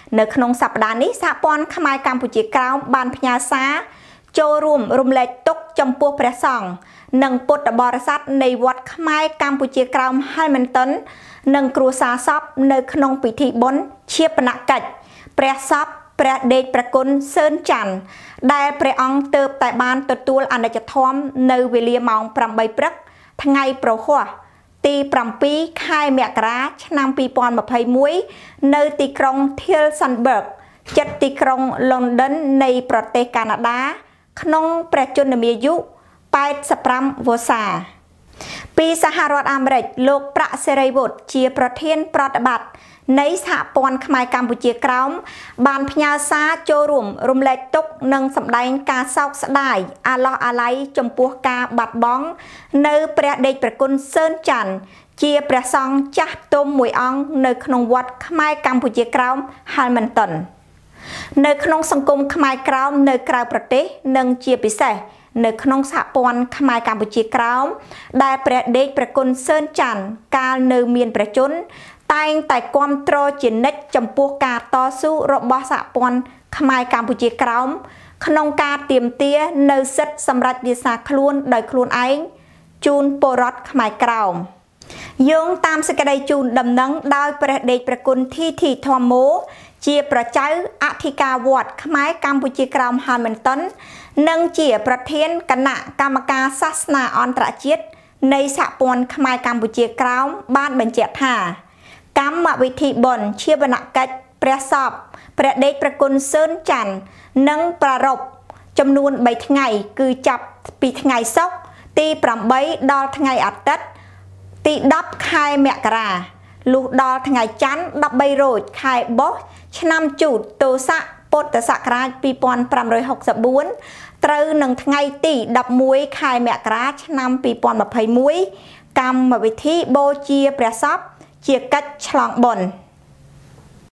នៅក្នុងសប្តាហ៍នេះសហព័ន្ធខ្មែរកម្ពុជាក្រោមបានផ្ញើសារចូលរួមរំលែកទុក្ខចំពោះព្រះសង្ឃនិងពុទ្ធបរិស័ទនៃវត្តខ្មែរកម្ពុជាក្រោម Hamilton និងគ្រួសារសពនៅក្នុងពិធីបុណ្យឈាបនកិច្ចព្រះសពព្រះដេចព្រះគុណសឿនច័ន្ទដែលព្រះអង្គទើបតែបានទទួលអនិច្ចធម៌នៅវេលាម៉ោង 8 ព្រឹកថ្ងៃប្រហ័សទី 7 ខែមករាឆ្នាំ 2021 នៅទីក្រុង Tillsonburg ជិតទីក្រុង London នៃប្រទេសកាណាដាក្នុងព្រះជន្មាយុ 85 វស្សាពីសហរដ្ឋអាមេរិកលោកប្រាក់សេរីវុឌ្ឍជាប្រធានប្រតិបត្តិនៃសហព័ន្ធខ្មែរកម្ពុជាក្រោមបានផ្ញើសារចូលរួមរំលែកទុក្ខនិងសម្ដែងការសោកស្ដាយអាឡោះអាល័យចំពោះការបាត់បង់នៅព្រះដេចព្រះគុណសឿនច័ន្ទជាព្រះសង្ឃចាស់ទុំមួយអង្គនៅក្នុងវត្តខ្មែរកម្ពុជាក្រោម Hamilton នៅក្នុងសង្គមខ្មែរក្រោមនៅក្រៅប្រទេសនិងជាពិសេសនៅក្នុងសហព័ន្ធខ្មែរកម្ពុជាក្រោមដែលព្រះដេចព្រះគុណសឿនច័ន្ទកាលនៅមានព្រះជន្មតែងតែគាំទ្រជានិច្ចចំពោះការតស៊ូរបស់សហព័ន្ធខ្មែរកម្ពុជាក្រោមក្នុងការទាមទារនៅសិទ្ធិសម្រេចវាសាខ្លួនដោយខ្លួនឯងជូនពលរដ្ឋខ្មែរក្រោមយោងតាមសេចក្តីជូនដំណឹងដោយព្រះដេចព្រះគុណធីធីធម្មោជាប្រជៅអធិការវត្តខ្មែរកម្ពុជាក្រោម Hamilton និងជាប្រធានគណៈកម្មការសាសនាអន្តរជាតិនៃសហព័ន្ធខ្មែរកម្ពុជាក្រោមបានបញ្ជាក់ថាកម្មវិធីបុណ្យឈាបនកិច្ចព្រះសពព្រះដេចព្រះគុណសឿនច័ន្ទនឹងប្រារព្ធចំនួន3ថ្ងៃគឺចាប់ពីថ្ងៃសុក្រទី 8 ដល់ថ្ងៃអាទិត្យទី 10 ខែមករាលុះដល់ថ្ងៃច័ន្ទ 13 រោចខែបុស្សឆ្នាំជូតទស័កពុទ្ធសករាជ 2564 ត្រូវនឹងថ្ងៃទី 11 ខែមករាឆ្នាំ 2021 កម្មវិធីបូជាព្រះសពជាកិច្ចឆ្លងបុណ្យ